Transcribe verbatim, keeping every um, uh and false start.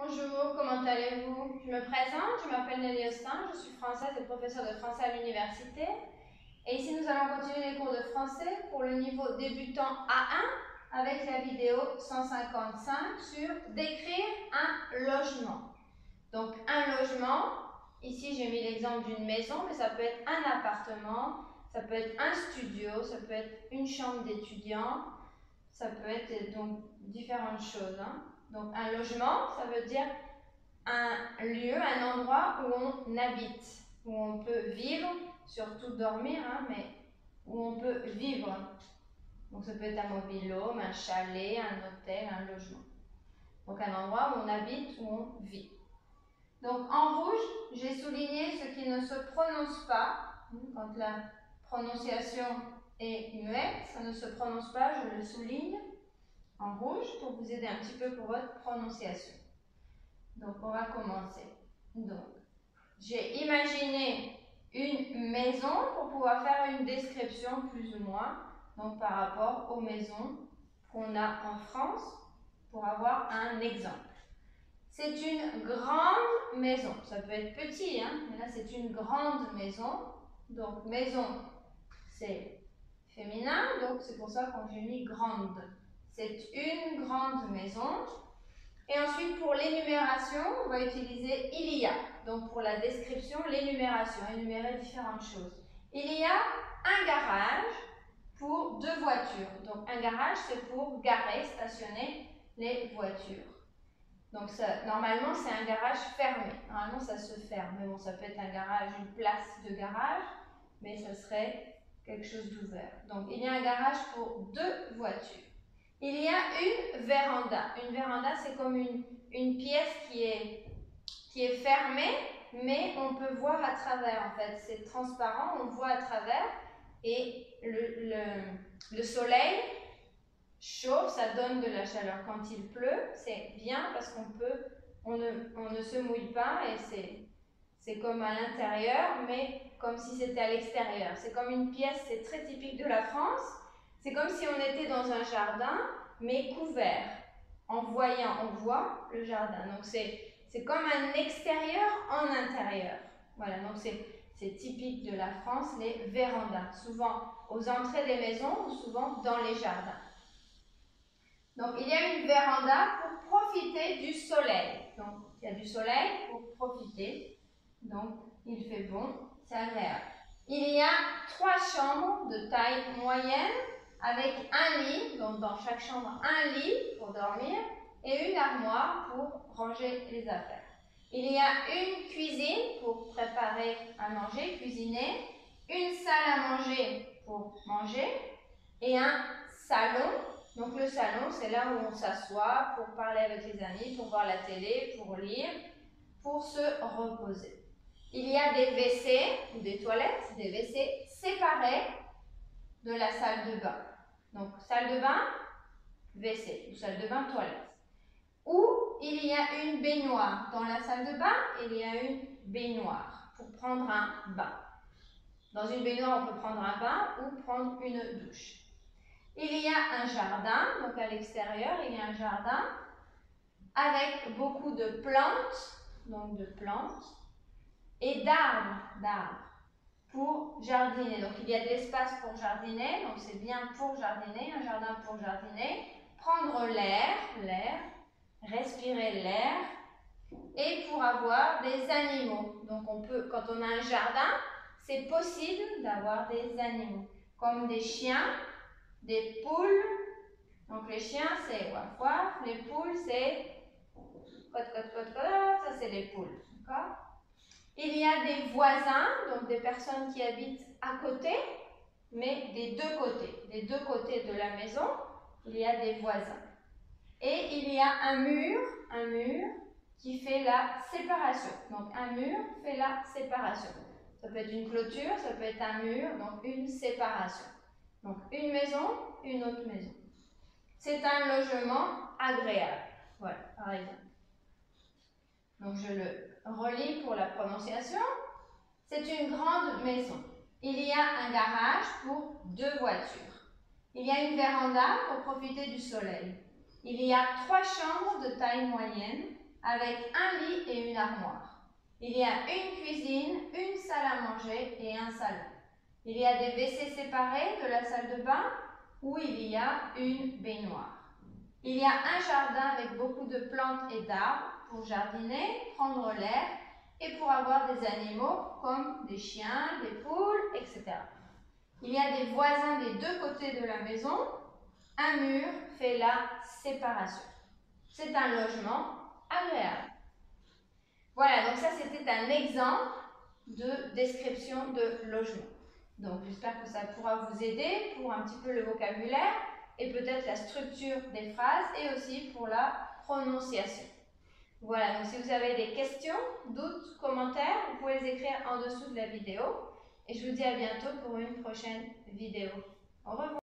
Bonjour, comment allez-vous? Je me présente, je m'appelle Nelly Austin, je suis française et professeure de français à l'université. Et ici, nous allons continuer les cours de français pour le niveau débutant A un avec la vidéo cent cinquante-cinq sur décrire un logement. Donc, un logement, ici j'ai mis l'exemple d'une maison, mais ça peut être un appartement, ça peut être un studio, ça peut être une chambre d'étudiant, ça peut être donc différentes choses. Hein. Donc, un logement, ça veut dire un lieu, un endroit où on habite, où on peut vivre, surtout dormir, hein, mais où on peut vivre. Donc, ça peut être un mobil-home, un chalet, un hôtel, un logement. Donc, un endroit où on habite, où on vit. Donc, en rouge, j'ai souligné ce qui ne se prononce pas. Quand la prononciation est muette, ça ne se prononce pas, je le souligne en rouge pour vous aider un petit peu pour votre prononciation. Donc, on va commencer. Donc, j'ai imaginé une maison pour pouvoir faire une description plus ou moins, donc par rapport aux maisons qu'on a en France, pour avoir un exemple. C'est une grande maison. Ça peut être petit, hein, mais là, c'est une grande maison. Donc, maison, c'est féminin, donc c'est pour ça qu'on j'ai mis grande. C'est une grande maison. Et ensuite, pour l'énumération, on va utiliser il y a. Donc, pour la description, l'énumération, énumérer différentes choses. Il y a un garage pour deux voitures. Donc, un garage, c'est pour garer, stationner les voitures. Donc, ça, normalement, c'est un garage fermé. Normalement, ça se ferme. Mais bon, ça peut être un garage, une place de garage, mais ça serait quelque chose d'ouvert. Donc, il y a un garage pour deux voitures. Il y a une véranda. Une véranda, c'est comme une, une pièce qui est, qui est fermée, mais on peut voir à travers, en fait. C'est transparent, on voit à travers. Et le, le, le soleil chauffe, ça donne de la chaleur. Quand il pleut, c'est bien parce qu'on peut, on ne, on ne se mouille pas et c'est, c'est comme à l'intérieur, mais comme si c'était à l'extérieur. C'est comme une pièce, c'est très typique de la France. C'est comme si on était dans un jardin, mais couvert. En voyant, on voit le jardin. Donc, c'est, c'est comme un extérieur en intérieur. Voilà, donc c'est, c'est typique de la France, les vérandas. Souvent aux entrées des maisons ou souvent dans les jardins. Donc, il y a une véranda pour profiter du soleil. Donc, il y a du soleil pour profiter. Donc, il fait bon, c'est agréable. Il y a trois chambres de taille moyenne avec un lit, donc dans chaque chambre un lit pour dormir et une armoire pour ranger les affaires. Il y a une cuisine pour préparer à manger, cuisiner, une salle à manger pour manger et un salon. Donc le salon, c'est là où on s'assoit pour parler avec les amis, pour voir la télé, pour lire, pour se reposer. Il y a des W C ou des toilettes, des W C séparés de la salle de bain. Donc, salle de bain, W C, ou salle de bain, toilette. Ou il y a une baignoire. Dans la salle de bain, il y a une baignoire pour prendre un bain. Dans une baignoire, on peut prendre un bain ou prendre une douche. Il y a un jardin, donc à l'extérieur, il y a un jardin avec beaucoup de plantes, donc de plantes, et d'arbres, d'arbres. Pour jardiner. Donc, il y a de l'espace pour jardiner, donc c'est bien pour jardiner, un jardin pour jardiner. Prendre l'air, l'air, respirer l'air, et pour avoir des animaux. Donc, on peut, quand on a un jardin, c'est possible d'avoir des animaux, comme des chiens, des poules. Donc, les chiens, c'est waf waf, les poules, c'est cote cote cote cote, ça c'est les poules, d'accord? Il y a des voisins, donc des personnes qui habitent à côté, mais des deux côtés. Des deux côtés de la maison, il y a des voisins. Et il y a un mur, un mur qui fait la séparation. Donc un mur fait la séparation. Ça peut être une clôture, ça peut être un mur, donc une séparation. Donc une maison, une autre maison. C'est un logement agréable. Voilà, par exemple. Donc je le relis pour la prononciation. C'est une grande maison. Il y a un garage pour deux voitures. Il y a une véranda pour profiter du soleil. Il y a trois chambres de taille moyenne avec un lit et une armoire. Il y a une cuisine, une salle à manger et un salon. Il y a des W C séparés de la salle de bain où il y a une baignoire. Il y a un jardin avec beaucoup de plantes et d'arbres pour jardiner, prendre l'air et pour avoir des animaux comme des chiens, des poules, et cetera. Il y a des voisins des deux côtés de la maison. Un mur fait la séparation. C'est un logement agréable. Voilà, donc ça c'était un exemple de description de logement. Donc j'espère que ça pourra vous aider pour un petit peu le vocabulaire et peut-être la structure des phrases et aussi pour la prononciation. Voilà, donc si vous avez des questions, doutes, commentaires, vous pouvez les écrire en dessous de la vidéo. Et je vous dis à bientôt pour une prochaine vidéo. Au revoir.